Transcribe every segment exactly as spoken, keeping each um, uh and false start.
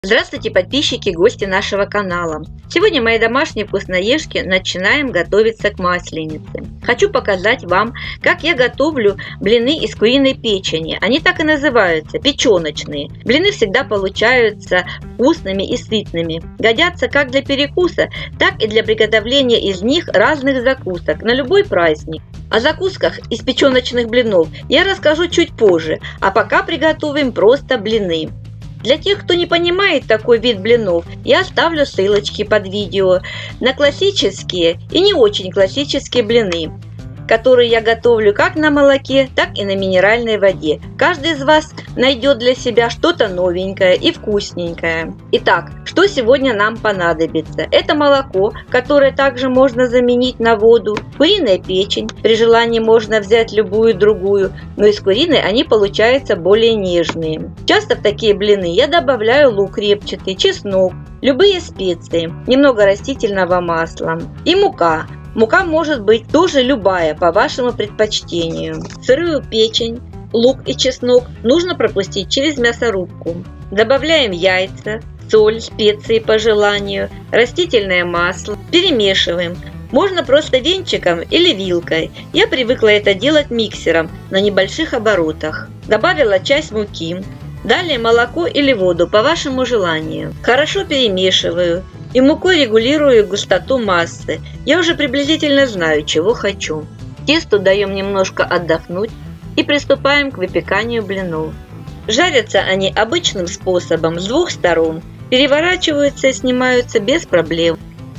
Здравствуйте, подписчики и гости нашего канала. Сегодня, мои домашние вкусноежки, начинаем готовиться к Масленице. Хочу показать вам, как я готовлю блины из куриной печени. Они так и называются – печеночные. Блины всегда получаются вкусными и сытными. Годятся как для перекуса, так и для приготовления из них разных закусок на любой праздник. О закусках из печеночных блинов я расскажу чуть позже, а пока приготовим просто блины. Для тех, кто не понимает такой вид блинов, я оставлю ссылочки под видео на классические и не очень классические блины, которые я готовлю как на молоке, так и на минеральной воде. Каждый из вас найдет для себя что-то новенькое и вкусненькое. Итак, что сегодня нам понадобится? Это молоко, которое также можно заменить на воду, куриная печень, при желании можно взять любую другую, но из куриной они получаются более нежные. Часто в такие блины я добавляю лук репчатый, чеснок, любые специи, немного растительного масла и мука. Мука может быть тоже любая, по вашему предпочтению. Сырую печень, лук и чеснок нужно пропустить через мясорубку. Добавляем яйца, соль, специи по желанию, растительное масло. Перемешиваем. Можно просто венчиком или вилкой. Я привыкла это делать миксером на небольших оборотах. Добавила часть муки. Далее молоко или воду по вашему желанию. Хорошо перемешиваю. И мукой регулирую густоту массы. Я уже приблизительно знаю, чего хочу. Тесту даем немножко отдохнуть и приступаем к выпеканию блинов. Жарятся они обычным способом с двух сторон. Переворачиваются и снимаются без проблем.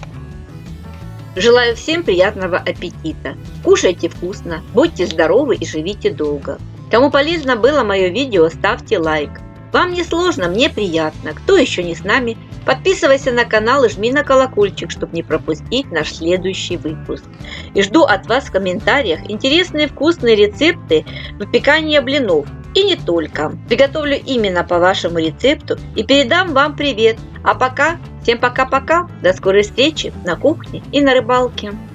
Желаю всем приятного аппетита. Кушайте вкусно, будьте здоровы и живите долго. Кому полезно было мое видео, ставьте лайк. Вам не сложно, мне приятно. Кто еще не с нами, подписывайся на канал и жми на колокольчик, чтобы не пропустить наш следующий выпуск. И жду от вас в комментариях интересные вкусные рецепты выпекания блинов. И не только. Приготовлю именно по вашему рецепту и передам вам привет. А пока, всем пока-пока. До скорой встречи на кухне и на рыбалке.